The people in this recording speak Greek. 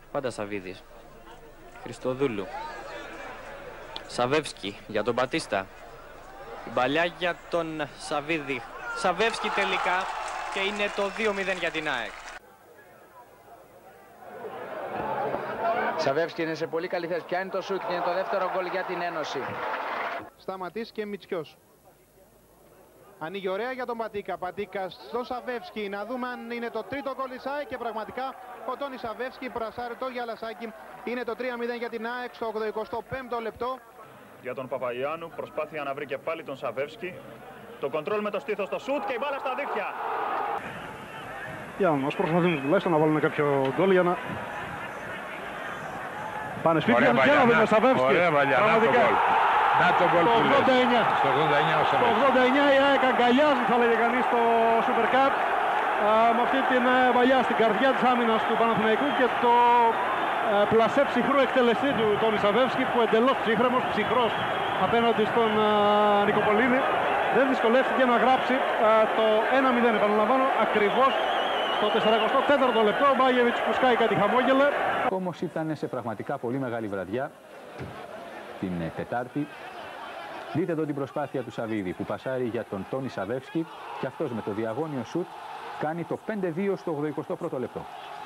Πάντα Σαβίδης. Χριστοδούλου. Σαβεύσκι για τον Μπατίστα. Η παλιά για τον Σαβίδη. Σαβεύσκι τελικά και είναι το 2-0 για την ΑΕΚ. Σαβεύσκι είναι σε πολύ καλή θέση. Πιάνει το σούτ και είναι το δεύτερο γκολ για την Ένωση. Σταματής και Μητσιός. Ανοίγει ωραία για τον Πατίκα. Πατίκα στον Σαβεύσκι. Να δούμε αν είναι το τρίτο γκολ της ΑΕΚ και πραγματικά ο Τόνι Σαβεύσκι πρασάρει το Γιαλασάκι. Είναι το 3-0 για την ΑΕΚ στο 85ο λεπτό. Για τον Παπαγιάννου προσπάθεια να βρει και πάλι τον Σαβεύσκι. Το κοντρόλ με το στήθος στο σουτ και η μπάλα στα δίχτυα. Για να προσπαθούν τουλάχιστον να βάλουν κάποιο γκολ για να πάνε σπίτι για να δούμε Σαβεύσκι. Ωραία βαλιά, να το γκολ. Να το γκολ που λες. Στο 89 ο Σαβεύσκι. Το 89 η ΑΕΚ αγκαλιάζει, θα λέγε κανείς, το Super Cup με αυτή την βαλιά στην καρδιά της άμυνας του Παναθηναϊκού και το πλασέ ψυχρού εκτελεστή του Τόνι Σαβεύσκι, που εντελώς ψυχρός απέναντι στον Νικοπολίδη, δεν δυσκολεύτηκε να γράψει το 1-0, επαναλαμβάνω, ακριβώς στο 44ο λεπτό. Ο Μπάγεβιτς που σκάει κάτι χαμόγελε. Όμως ήταν σε πραγματικά πολύ μεγάλη βραδιά την Τετάρτη. Δείτε εδώ την προσπάθεια του Σαβίδη που πασάρει για τον Τόνι Σαβεύσκι και αυτός με το διαγώνιο σουτ κάνει το 5-2 στο 81ο λεπτό.